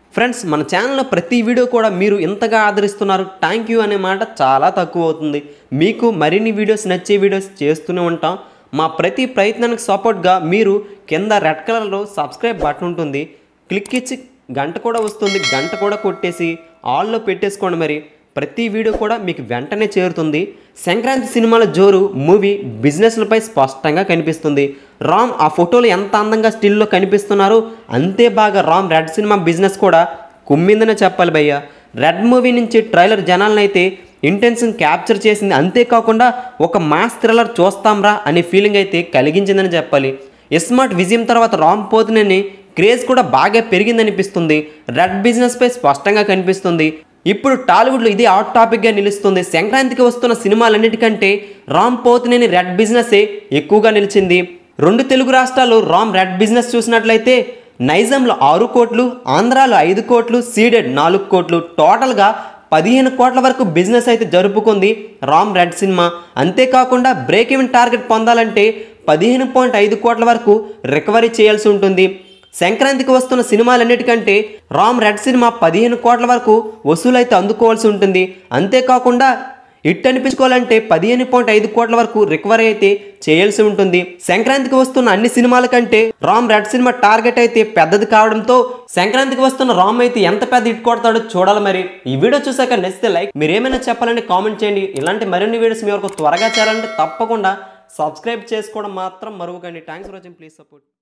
Friends మన ఛానల్లో ప్రతి వీడియో కూడా మీరు ఇంతగా ఆదరిస్తున్నారు, థ్యాంక్ యూ అనే మాట చాలా తక్కువ అవుతుంది. మీకు మరిన్ని వీడియోస్ నచ్చే వీడియోస్ చేస్తూనే ఉంటాం. మా ప్రతి ప్రయత్నానికి సపోర్ట్గా మీరు కింద రెడ్ కలర్లో సబ్స్క్రైబ్ బటన్ ఉంటుంది, క్లిక్ ఇచ్చి గంట కూడా వస్తుంది, గంట కూడా కొట్టేసి ఆల్లో పెట్టేసుకోండి. మరి ప్రతి వీడియో కూడా మీకు వెంటనే చేరుతుంది. సంక్రాంతి సినిమాల జోరు మూవీ బిజినెస్లపై స్పష్టంగా కనిపిస్తుంది. రామ్ ఆ ఫోటోలు ఎంత అందంగా స్టిల్లో కనిపిస్తున్నారు, అంతే బాగా రామ్ రెడ్ సినిమా బిజినెస్ కూడా కుమ్మిందనే చెప్పాలి భయ్య. రెడ్ మూవీ నుంచి ట్రైలర్ జనాలను అయితే ఇంటెన్షన్ క్యాప్చర్ చేసింది, అంతేకాకుండా ఒక మాస్ థ్రిల్లర్ చూస్తాంరా అనే ఫీలింగ్ అయితే కలిగించిందని చెప్పాలి. ఇస్మార్ట్ విజయం తర్వాత రామ్ పోతినేని క్రేజ్ కూడా బాగా పెరిగిందనిపిస్తుంది. రెడ్ బిజినెస్పై స్పష్టంగా కనిపిస్తుంది. ఇప్పుడు టాలీవుడ్లో ఇది హాట్ టాపిక్గా నిలుస్తుంది. సంక్రాంతికి వస్తున్న సినిమాలన్నిటికంటే రామ్ పోతినేని రెడ్ బిజినెస్సే ఎక్కువగా నిలిచింది. 2 తెలుగు రాష్ట్రాల్లో రామ్ రెడ్ బిజినెస్ చూసినట్లయితే నైజాంలో 6 కోట్లు, ఆంధ్రాలో 5 కోట్లు, సీడెడ్ 4 కోట్లు, టోటల్గా 15 కోట్ల వరకు బిజినెస్ అయితే జరుపుకుంది రామ్ రెడ్ సినిమా. అంతేకాకుండా బ్రేక్ ఈవెన్ టార్గెట్ పొందాలంటే 15.5 కోట్ల వరకు రికవరీ చేయాల్సి ఉంటుంది. సంక్రాంతికి వస్తున్న సినిమాలన్నిటికంటే రామ్ రెడ్ సినిమా 15 కోట్ల వరకు వసూలైతే అందుకోవాల్సి ఉంటుంది. అంతేకాకుండా హిట్ అనిపించుకోవాలంటే 15.5 కోట్ల వరకు రికవరీ అయితే చేయాల్సి ఉంటుంది. సంక్రాంతికి వస్తున్న అన్ని సినిమాల కంటే రామ్ రెడ్ సినిమా టార్గెట్ అయితే పెద్దది కావడంతో సంక్రాంతికి వస్తున్న రామ్ అయితే ఎంత పెద్ద హిట్ కొడతాడో చూడాలి. మరి ఈ వీడియో చూసాక నచ్చితే లైక్, మీరు ఏమైనా చెప్పాలంటే కామెంట్ చేయండి. ఇలాంటి మరిన్ని వీడియోస్ మీ వరకు త్వరగా చేయాలంటే తప్పకుండా సబ్స్క్రైబ్ చేసుకోవడం మాత్రం మరవకండి. Thanks for watching, please support.